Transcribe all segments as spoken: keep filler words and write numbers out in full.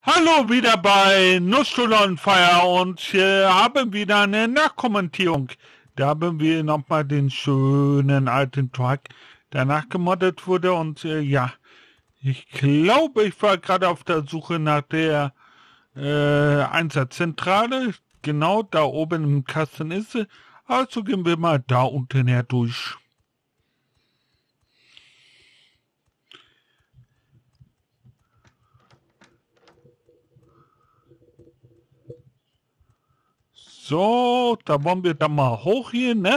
Hallo, wieder bei Nussschule on Fire und hier haben wieder eine Nachkommentierung. Da haben wir nochmal den schönen alten Track, der nachgemoddet wurde und äh, ja, ich glaube, ich war gerade auf der Suche nach der äh, Einsatzzentrale. Genau da oben im Kasten ist sie. Also gehen wir mal da unten her durch. So, da wollen wir dann mal hoch hier, ne?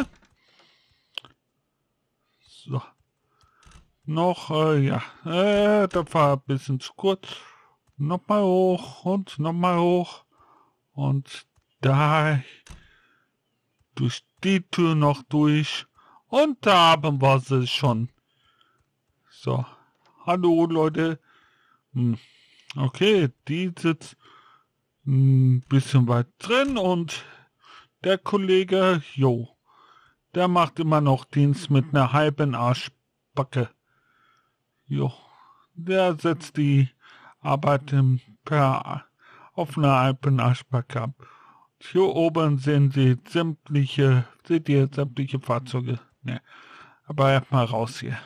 So. Noch, äh, ja, äh, das war ein bisschen zu kurz. Nochmal hoch und nochmal hoch. Und da durch die Tür noch durch. Und da haben wir sie schon. So, hallo Leute. Hm. Okay, die sitzt ein bisschen weit drin und der Kollege, jo, der macht immer noch Dienst mit einer halben Arschbacke. Jo, der setzt die Arbeit im, per auf einer halben Arschbacke ab. Hier oben sehen Sie sämtliche, seht ihr sämtliche Fahrzeuge. Ne, aber erstmal raus hier.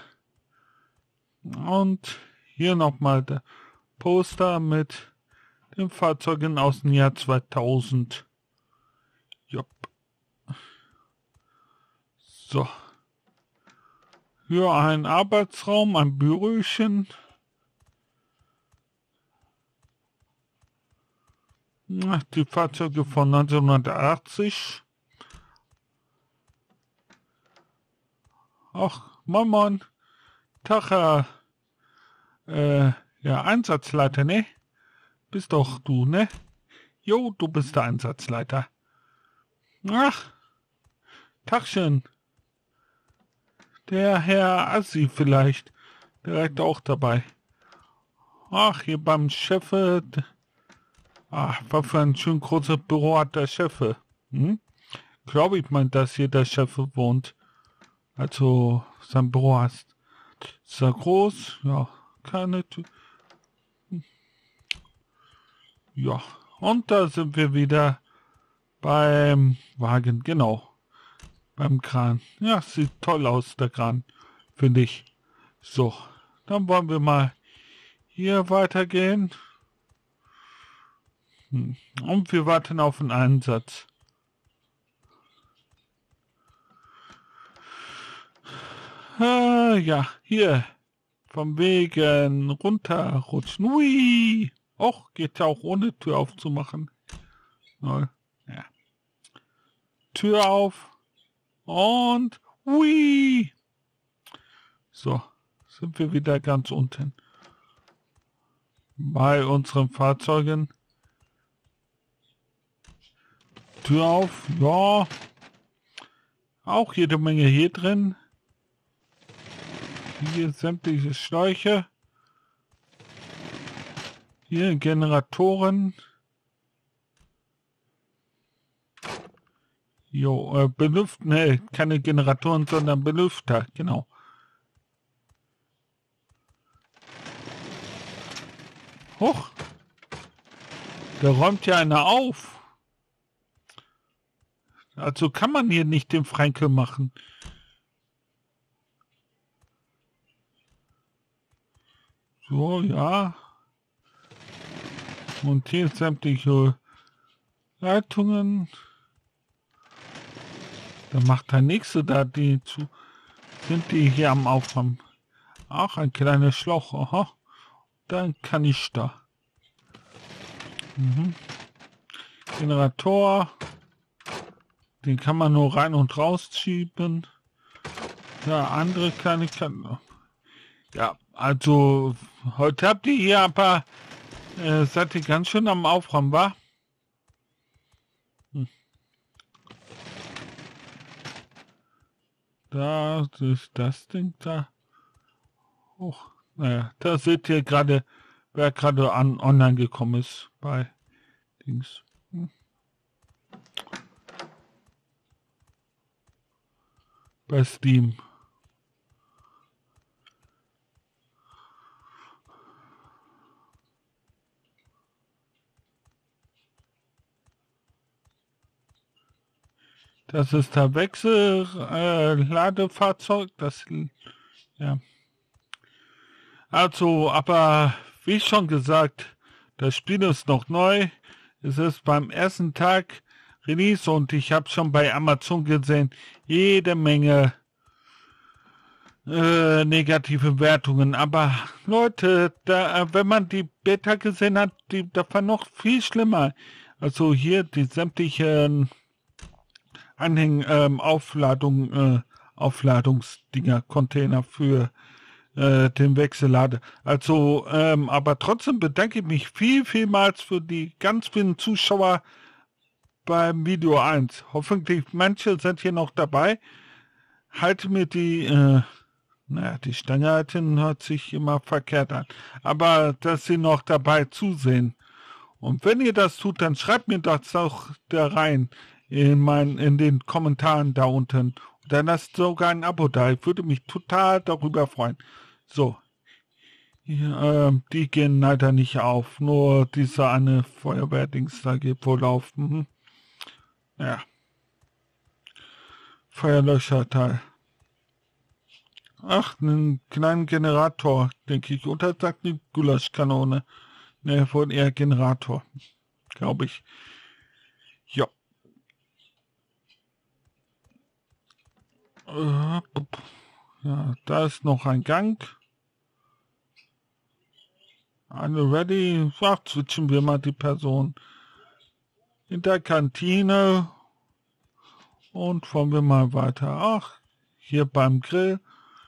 Und hier nochmal der Poster mit den Fahrzeugen aus dem Jahr zweitausend. Jupp. So. Hier ein Arbeitsraum, ein Büröchen. Die Fahrzeuge von neunzehnhundertachtzig. Ach, moin moin. Tag, Herr, äh, ja, Einsatzleiter, ne? Bist doch du, ne? Jo, du bist der Einsatzleiter. Ach, Tagchen. Der Herr Assi vielleicht. Direkt auch dabei. Ach, hier beim Chefe. Ach, was für ein schön großes Büro hat der Chefe. Hm? Glaube ich mal, dass hier der Chefe wohnt. Also, sein Büro hast. Ist er groß? Ja, keine Tür. Ja, und da sind wir wieder beim Wagen, genau. Beim Kran. Ja, sieht toll aus, der Kran, finde ich. So, dann wollen wir mal hier weitergehen. Hm. Und wir warten auf den Einsatz. Ah, ja, hier. Vom Wegen runterrutschen. Ui. Och, geht ja auch ohne Tür aufzumachen. Ja. Tür auf. Und ui. So, sind wir wieder ganz unten. Bei unseren Fahrzeugen. Tür auf. Ja. Auch jede Menge hier drin. Hier sämtliche Schläuche. Hier Generatoren. Jo, äh, Belüfter, ne, keine Generatoren, sondern Belüfter, genau. Hoch. Da räumt ja einer auf. Also kann man hier nicht den Fränkel machen. So, ja. Und hier sämtliche Leitungen. Da macht der Nächste da die zu. Sind die hier am Aufräumen? Auch ein kleiner Schlauch. Aha. Dann kann ich da. Mhm. Generator. Den kann man nur rein und raus schieben. Ja, andere kleine kann. Ja, also heute habt ihr hier aber äh, seid ihr ganz schön am Aufräumen, wa? Hm. Da ist das Ding da. Oh, naja, da seht ihr gerade, wer gerade an online gekommen ist bei Dings. Hm. Bei Steam. Das ist der Wechselladefahrzeug. Äh, das, ja. Also, aber wie schon gesagt, das Spiel ist noch neu. Es ist beim ersten Tag Release und ich habe schon bei Amazon gesehen, jede Menge äh, negative Wertungen. Aber Leute, da, wenn man die Beta gesehen hat, die, das war noch viel schlimmer. Also hier die sämtlichen Anhängen, ähm, Aufladung, äh, Aufladungsdinger, Container für äh, den Wechsellade. Also, ähm, aber trotzdem bedanke ich mich viel, vielmals für die ganz vielen Zuschauer beim Video eins. Hoffentlich manche sind hier noch dabei. Halte mir die, äh, naja, die Stange halten hört sich immer verkehrt an. Aber dass sie noch dabei zusehen. Und wenn ihr das tut, dann schreibt mir das auch da rein in, mein, in den Kommentaren da unten. Und dann lasst sogar ein Abo da. Ich würde mich total darüber freuen. So. Ja, ähm, die gehen leider nicht auf. Nur dieser eine Feuerwehrdings da geht wohl auf. Mhm. Ja. Feuerlöscherteil. Ach, einen kleinen Generator, denke ich. Und das sagt eine Gulaschkanone. Ne, wohl eher Generator. Glaube ich. Ja. Äh, ja, da ist noch ein Gang. Alle ready? Ach, switchen wir mal die Person. In der Kantine. Und fahren wir mal weiter. Ach, hier beim Grill.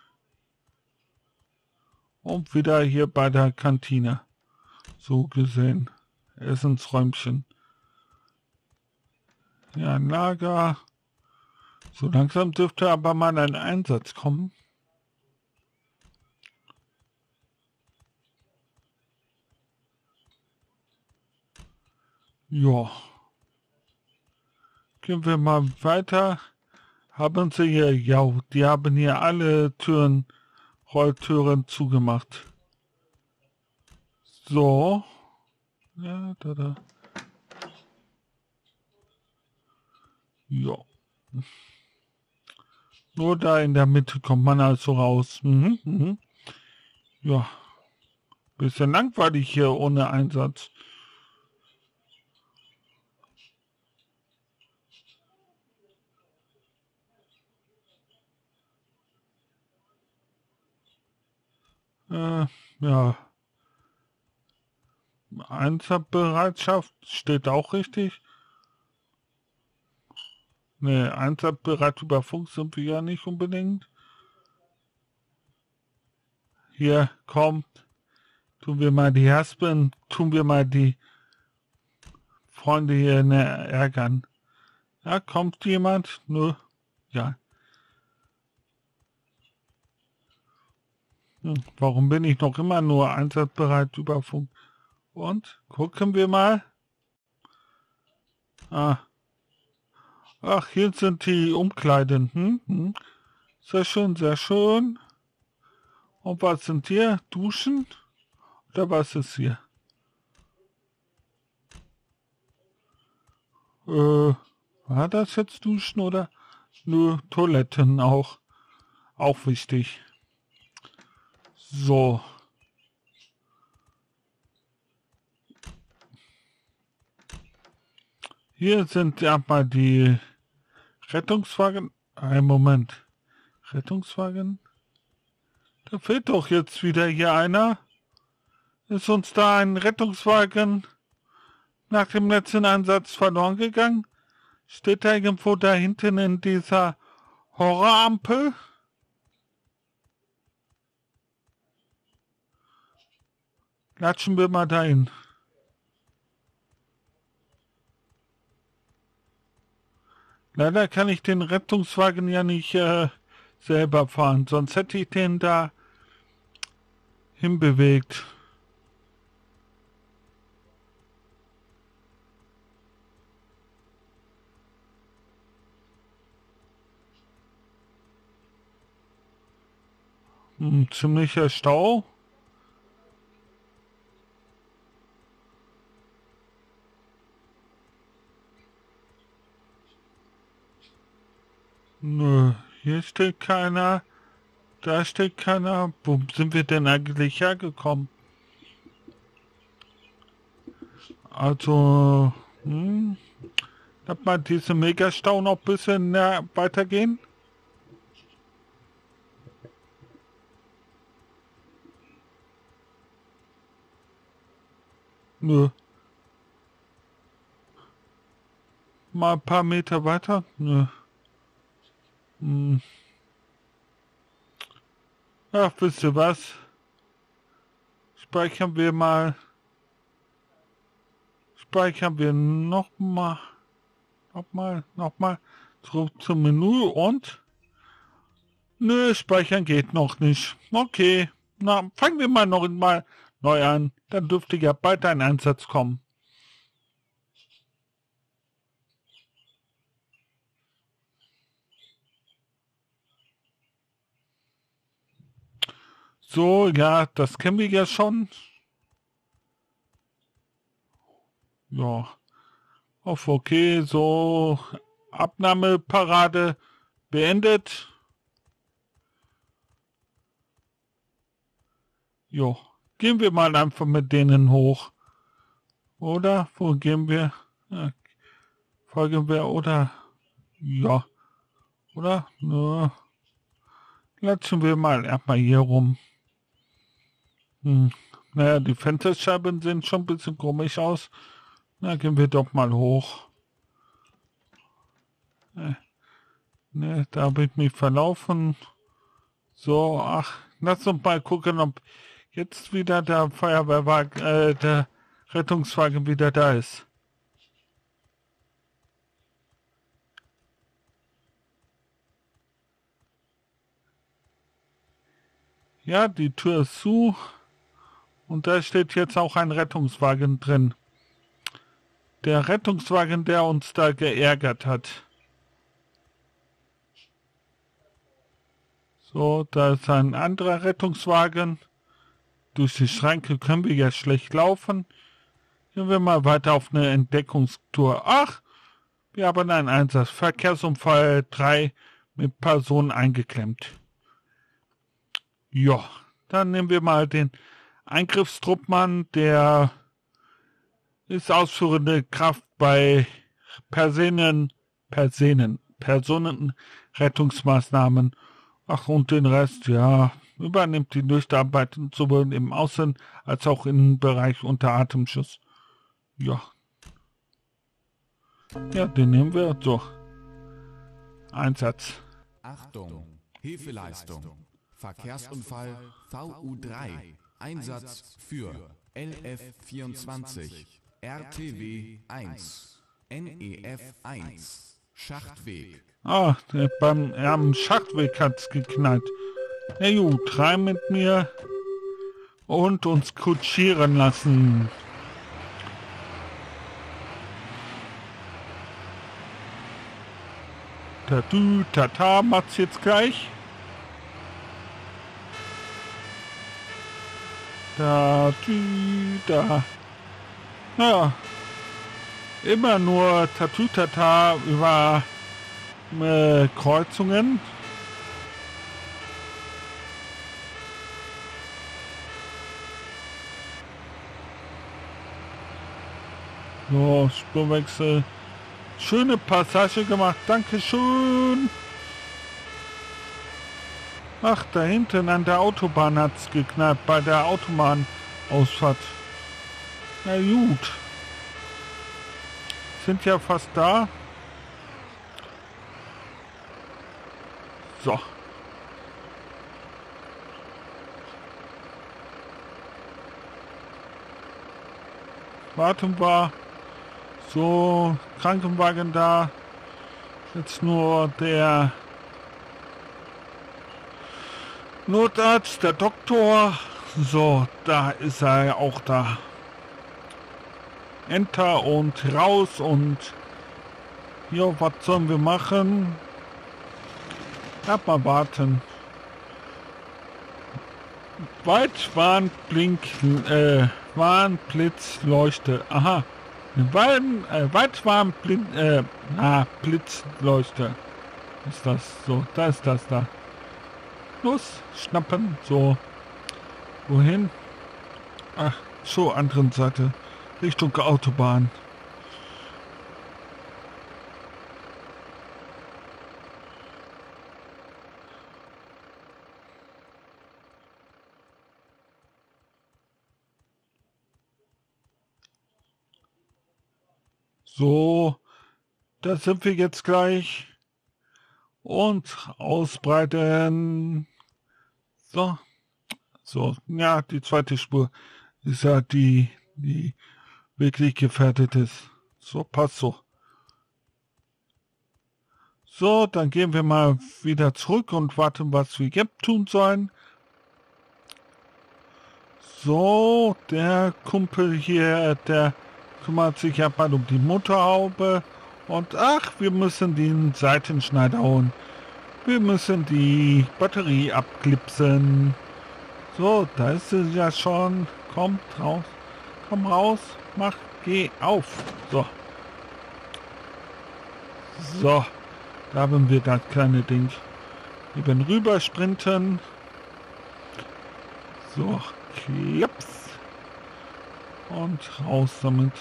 Und wieder hier bei der Kantine. So gesehen. Essensräumchen. Ja, ein Lager. So langsam dürfte aber mal ein Einsatz kommen. Ja. Gehen wir mal weiter. Haben sie hier, ja, die haben hier alle Türen, Rolltüren zugemacht. So. Ja, da, da. Ja. Nur da in der Mitte kommt man also raus. Mhm, mhm. Ja. Bisschen langweilig hier ohne Einsatz. Äh, ja. Einsatzbereitschaft steht auch richtig. Ne, einsatzbereit über Funk sind wir ja nicht unbedingt. Hier, kommt. Tun wir mal die Haspen, tun wir mal die Freunde hier ne, ärgern. Ja, kommt jemand? Nö. Ja. Hm, warum bin ich noch immer nur einsatzbereit über Funk? Und? Gucken wir mal. Ah. Ach, hier sind die Umkleiden. Hm? Hm. Sehr schön, sehr schön. Und was sind hier? Duschen? Oder was ist hier? Äh, war das jetzt Duschen oder? Nö, Toiletten auch. Auch wichtig. So. Hier sind ja mal die Rettungswagen. Ein Moment. Rettungswagen? Da fehlt doch jetzt wieder hier einer. Ist uns da ein Rettungswagen nach dem letzten Einsatz verloren gegangen? Steht da irgendwo da hinten in dieser Horrorampel? Latschen wir mal dahin. Leider kann ich den Rettungswagen ja nicht äh, selber fahren, sonst hätte ich den da hinbewegt. Hm, ziemlicher Stau. Nö, hier steht keiner. Da steht keiner. Wo sind wir denn eigentlich hergekommen? Also, hm, lass mal diese Megastau noch ein bisschen näher weitergehen. Nö. Mal ein paar Meter weiter? Nö. Hm. Ach, wisst ihr was? Speichern wir mal. Speichern wir nochmal. Nochmal, nochmal. Zurück zum Menü und... Nö, speichern geht noch nicht. Okay. Na, fangen wir mal noch mal neu an. Dann dürfte ja bald ein Einsatz kommen. So, ja, das kennen wir ja schon. Ja. Auf okay, so. Abnahmeparade beendet. Jo. Gehen wir mal einfach mit denen hoch. Oder? Wo gehen wir? Ja. Folgen wir, oder? Ja. Oder? Nö. Latschen wir mal erstmal hier rum. Hm. Naja, die Fensterscheiben sehen schon ein bisschen komisch aus. Na, gehen wir doch mal hoch. Ne, ne, da habe ich mich verlaufen. So, ach, lass uns mal gucken, ob jetzt wieder der Feuerwehrwagen, äh, der Rettungswagen wieder da ist. Ja, die Tür ist zu. Und da steht jetzt auch ein Rettungswagen drin. Der Rettungswagen, der uns da geärgert hat. So, da ist ein anderer Rettungswagen. Durch die Schranke können wir ja schlecht laufen. Gehen wir mal weiter auf eine Entdeckungstour. Ach, wir haben einen Einsatz. Verkehrsunfall drei mit Personen eingeklemmt. Ja, dann nehmen wir mal den Eingriffstruppmann, der ist ausführende Kraft bei Personen, Personen, Personenrettungsmaßnahmen. Ach, und den Rest, ja, übernimmt die Durcharbeit sowohl im Außen- als auch im Bereich unter Atemschutz. Ja. Ja, den nehmen wir. So. Einsatz. Achtung, Hilfeleistung. Verkehrsunfall V U drei. Einsatz für L F vierundzwanzig, R T W eins, N E F eins, Schachtweg. Ah, der, beim am Schachtweg hat's geknallt. Na gut, rein mit mir und uns kutschieren lassen. Tatü, tata, macht's jetzt gleich. Da, tü, da. Ja, immer nur Tatütata über äh, Kreuzungen. So, Spurwechsel. Schöne Passage gemacht, Dankeschön. Ach, da hinten an der Autobahn hat's geknallt, bei der Autobahnausfahrt. Na gut. Sind ja fast da. So. Warten wir. So, Krankenwagen da. Jetzt nur der Notarzt, der Doktor. So, da ist er ja auch da. Enter und raus und jo, was sollen wir machen? Erst mal warten. Weitwarnblink, äh, Warnblitzleuchte. Aha. Eine äh, Weitwarnblind, äh, ah, Blitzleuchte. Ist das so? Da ist das da. Los, schnappen. So. Wohin? Ach, zur anderen Seite. Richtung Autobahn. So, da sind wir jetzt gleich. Und ausbreiten. So. So, ja, die zweite Spur ist ja die, die wirklich gefährdet ist. So, passt so. So, dann gehen wir mal wieder zurück und warten, was wir jetzt tun sollen. So, der Kumpel hier, der kümmert sich ja mal um die Motorhaube. Und ach, wir müssen den Seitenschneider holen. Wir müssen die Batterie abklipsen. So, da ist sie ja schon. Kommt raus. Komm raus. Mach, geh auf. So. So. Da haben wir das kleine Ding. Eben rüber sprinten. So. Klaps. Und raus damit.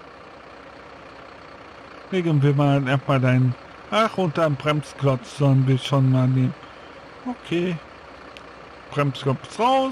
Legen wir mal erstmal deinen... Ach, unter einem Bremsklotz sollen wir schon mal nehmen. Okay. Bremsklotz raus.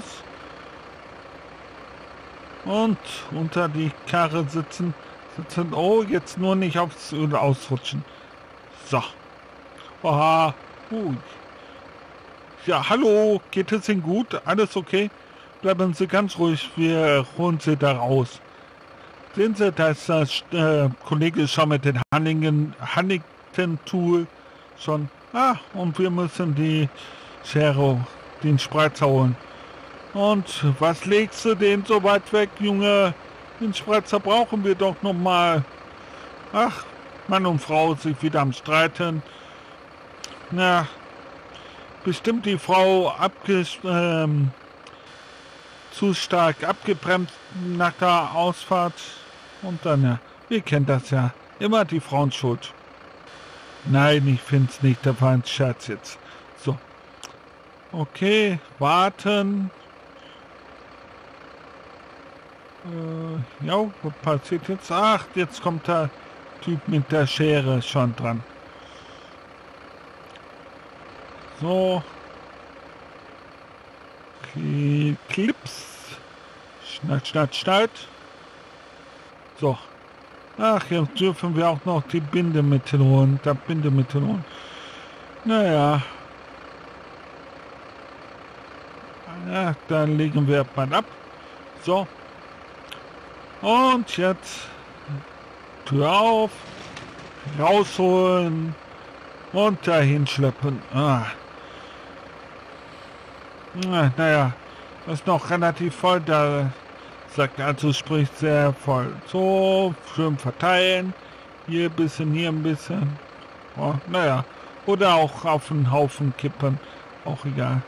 Und unter die Karre sitzen. sitzen. Oh, jetzt nur nicht aufs Öl ausrutschen. So. Oha. Uh. Ja, hallo. Geht es Ihnen gut? Alles okay? Bleiben Sie ganz ruhig. Wir holen Sie da raus. Sehen Sie, da ist das äh, Kollege schon mit den Hanningen, Huntington-Tool schon. Ah, und wir müssen die Schere, den Spreizer holen. Und was legst du den so weit weg, Junge? Den Spreizer brauchen wir doch noch mal. Ach, Mann und Frau sich wieder am Streiten. Na, bestimmt die Frau abges ähm, zu stark abgebremst nach der Ausfahrt. Und dann, ja, ihr kennt das ja. Immer die Frauen schuld. Nein, ich find's nicht. Da war ein Scherz jetzt. So. Okay, warten. Äh, ja, was passiert jetzt? Ach, jetzt kommt der Typ mit der Schere schon dran. So. Okay, Clips. Schneid, schneid, schneid. So. Ach, jetzt dürfen wir auch noch die Bindemittel holen. Da Bindemittel holen. Naja. Ja, dann legen wir mal ab. So. Und jetzt Tür auf. Rausholen. Und dahin schleppen. Ah. Na, naja. Das ist noch relativ voll. Da sagt also, spricht sehr voll. So, schön verteilen. Hier ein bisschen, hier ein bisschen. Oh, naja. Oder auch auf einen Haufen kippen. Auch egal.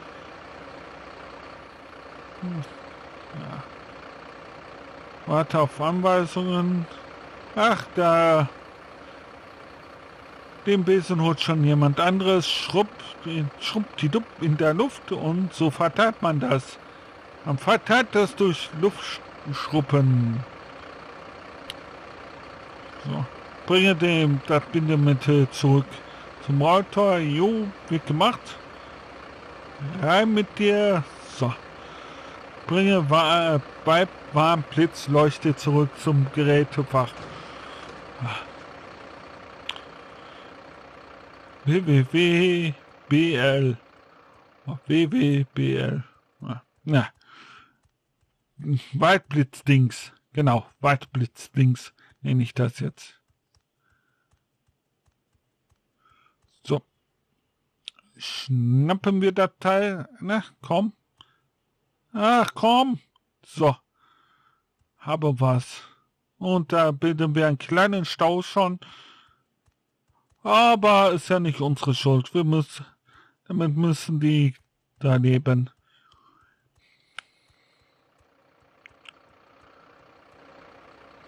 Hm. Ja. Warte auf Anweisungen. Ach, da. Den Besen holt schon jemand anderes. Schrupp, schruppdidupp in der Luft und so verteilt man das. Man verteilt das durch Luftschruppen. So. Bringe dem das Bindemittel zurück zum Rolltor. Jo, wird gemacht. Rein mit dir. So. Bringe war, bei Warmblitzleuchte zurück zum Gerätefach. w w w punkt b l w w w punkt b l Na. Weitblitzdings. Genau, Weitblitzdings nenne ich das jetzt. So. Schnappen wir das Teil. Na, komm. Ach, komm. So. Habe was. Und da bilden wir einen kleinen Stau schon. Aber ist ja nicht unsere Schuld. Wir müssen, damit müssen die da leben.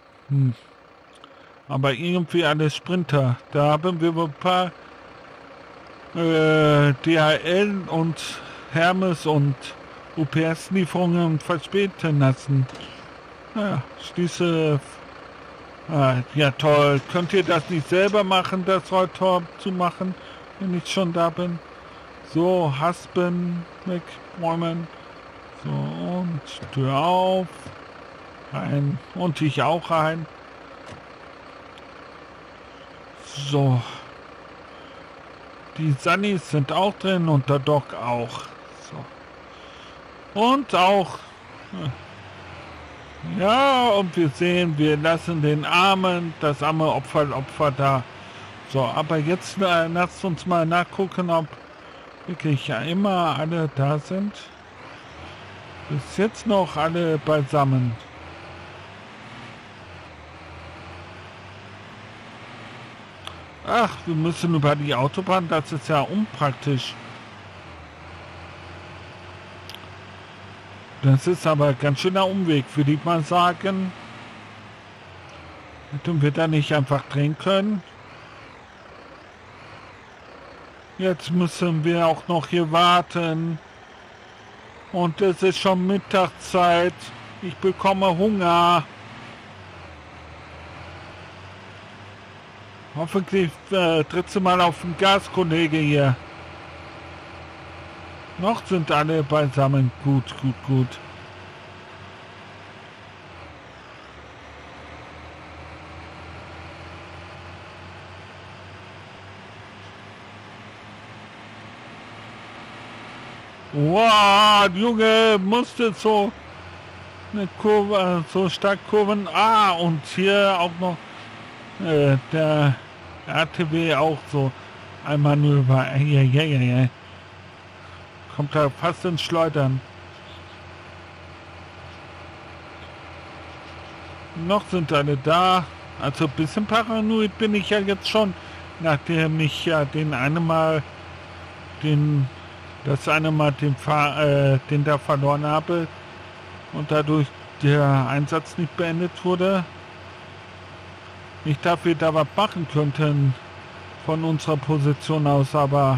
Hm. Aber irgendwie alle Sprinter. Da haben wir ein paar äh, D H L und Hermes und U P S-Lieferungen verspäten lassen. Naja, schließe... Ah, ja toll, könnt ihr das nicht selber machen, das Rolltor zu machen, wenn ich schon da bin? So, Haspen, wegräumen. So, und Tür auf. Rein. Und ich auch rein. So. Die Sunnies sind auch drin und der Doc auch. So. Und auch... Ja, und wir sehen, wir lassen den Armen, das arme Opfer, Opfer da. So, aber jetzt äh, lasst uns mal nachgucken, ob wirklich ja immer alle da sind. Bis jetzt noch alle beisammen. Ach, wir müssen über die Autobahn, das ist ja unpraktisch. Das ist aber ein ganz schöner Umweg, würde ich mal sagen. Hätten wir da nicht einfach drehen können. Jetzt müssen wir auch noch hier warten. Und es ist schon Mittagszeit. Ich bekomme Hunger. Hoffentlich äh, trittst du mal auf den Gas, Kollege hier. Noch sind alle beisammen. Gut, gut, gut. Wow, Junge, musste so eine Kurve, so stark Kurven. Ah, und hier auch noch äh, der R T W auch so ein Manöver. Ja, ja, ja, ja. Kommt da fast ins Schleudern. Noch sind alle da. Also ein bisschen paranoid bin ich ja jetzt schon, nachdem ich ja den eine Mal, den, das eine Mal den, Fahr, äh, den da verloren habe und dadurch der Einsatz nicht beendet wurde. Nicht dafür da was machen könnten von unserer Position aus, aber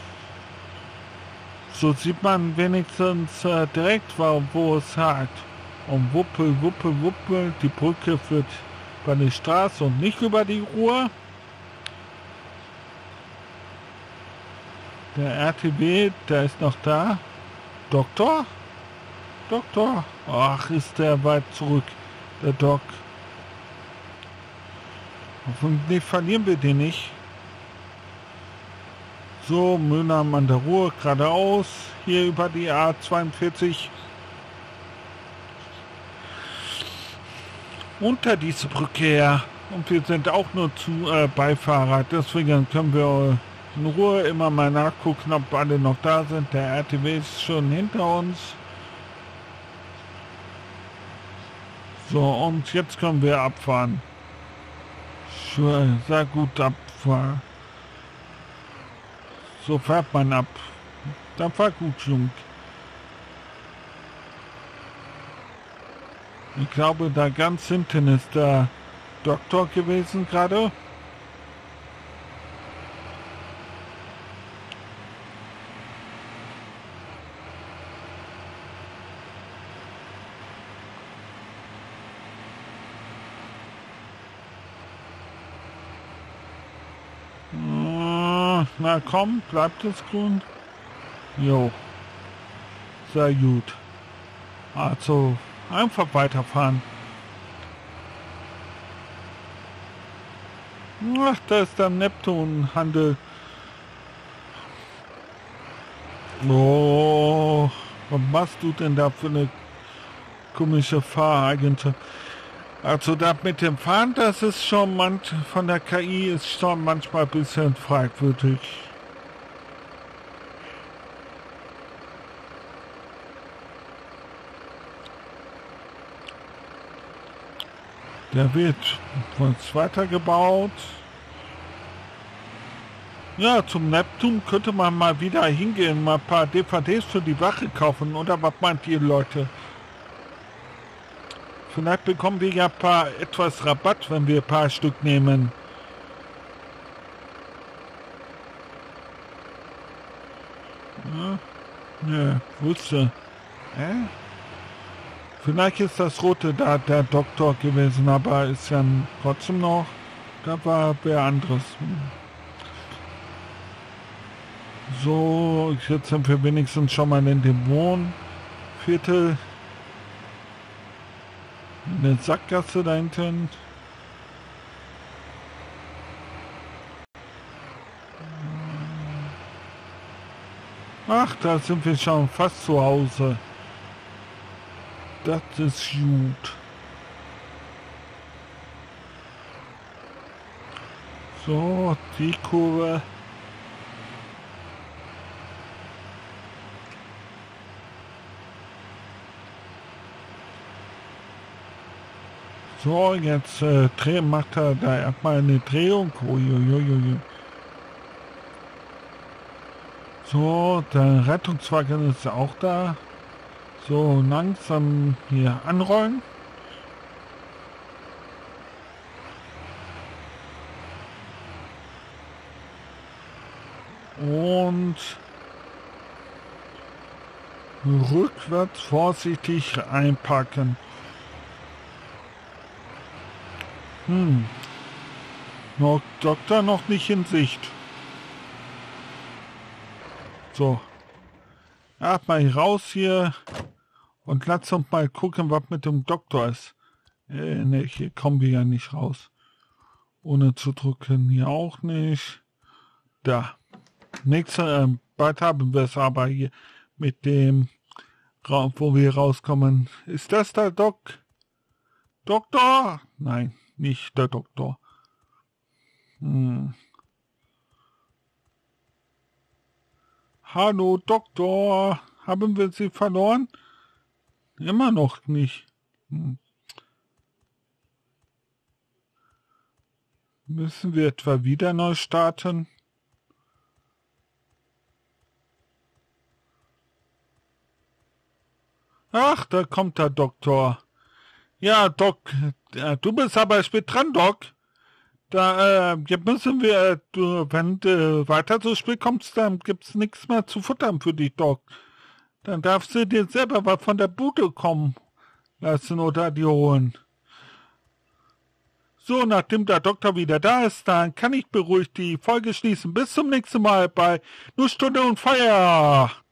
so sieht man wenigstens äh, direkt, wo, wo es hakt. Und wuppel, wuppel, wuppel, die Brücke führt über die Straße und nicht über die Ruhr. Der R T W, der ist noch da. Doktor? Doktor? Ach, ist der weit zurück, der Doc. Hoffentlich verlieren wir den nicht. So, Mülheim an der Ruhr, geradeaus, hier über die A zweiundvierzig. Unter diese Brücke her. Und wir sind auch nur zu äh, Beifahrer, deswegen können wir in Ruhe immer mal nachgucken, ob alle noch da sind. Der R T W ist schon hinter uns. So, und jetzt können wir abfahren. Schön, sehr gut abfahren. So fährt man ab. Dann fahr gut, Jung. Ich glaube, da ganz hinten ist der Doktor gewesen gerade. Na komm, bleibt es grün? Jo. Sehr gut. Also, einfach weiterfahren. Ach, da ist der Neptunhandel. Oh, was machst du denn da für eine komische Fahragentur? Also da mit dem Fahren, das ist schon manch, von der K I ist schon manchmal ein bisschen fragwürdig. Der wird was weitergebaut. Ja, zum Neptun könnte man mal wieder hingehen, mal ein paar D V Ds für die Wache kaufen, oder was meint ihr, Leute? Vielleicht bekommen wir ja ein paar etwas Rabatt, wenn wir ein paar Stück nehmen. Ja, wusste. Hä? Vielleicht ist das Rote da der Doktor gewesen, aber ist ja trotzdem noch, da war wer anderes. So, jetzt sind wir wenigstens schon mal in dem Wohnviertel. Eine Sackgasse da hinten. Ach, da sind wir schon fast zu Hause. Das ist gut. So, die Kurve. So, jetzt äh, dreh, macht er da erstmal eine Drehung. Uiuiuiui. So, der Rettungswagen ist auch da. So, langsam hier anrollen. Und rückwärts vorsichtig einpacken. Hm. Noch Doktor noch nicht in Sicht. So. Erstmal raus hier. Und lass uns mal gucken, was mit dem Doktor ist. Äh, ne, hier kommen wir ja nicht raus. Ohne zu drücken. Hier auch nicht. Da. Nächste, äh, bald haben wir es aber hier mit dem Raum, wo wir rauskommen. Ist das der Doc? Doktor? Nein, nicht der Doktor. Hm. Hallo Doktor, haben wir Sie verloren? Immer noch nicht. Hm. Müssen wir etwa wieder neu starten? Ach, da kommt der Doktor. Ja, Doc, äh, du bist aber spät dran, Doc. Da, äh, jetzt müssen wir, äh, du, wenn du weiter so spät kommst, dann gibt's nichts mehr zu futtern für dich, Doc. Dann darfst du dir selber was von der Bude kommen lassen oder dir holen. So, nachdem der Doktor wieder da ist, dann kann ich beruhigt die Folge schließen. Bis zum nächsten Mal bei Null Stunde und Feier.